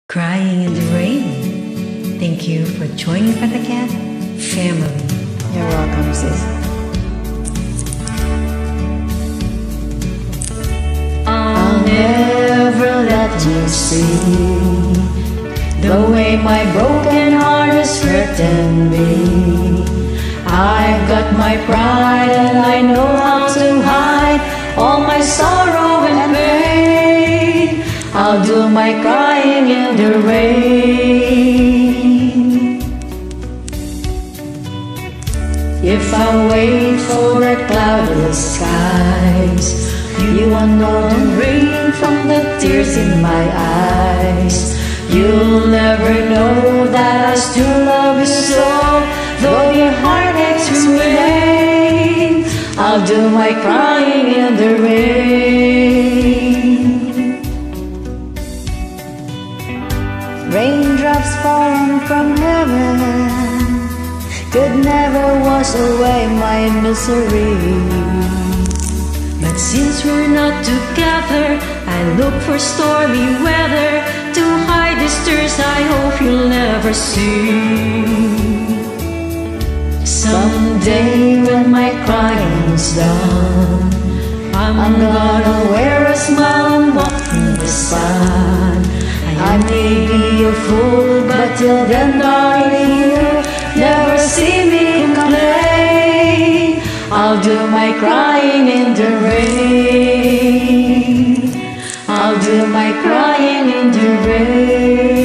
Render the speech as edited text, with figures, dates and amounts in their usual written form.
Crying in the rain. Thank you for joining for the cat family. You're welcome, sis. I'll never let you see the way my broken heart is hurting me. I've got my pride and I know how to hide all my sorrow and pain. I'll do my crying in the rain. If I wait for the cloudless skies, you won't know the rain from the tears in my eyes. You'll never know that I still love you so, though your heart aches remain. I'll do my crying in the rain. Raindrops falling from heaven could never wash away my misery. But since we're not together, I look for stormy weather to hide these tears I hope you'll never see. Someday when my crying's done, I'm gonna wear a smile and walk in the sun. I may be a fool, but till then, darling, you'll never see me complain. I'll do my crying in the rain. I'll do my crying in the rain.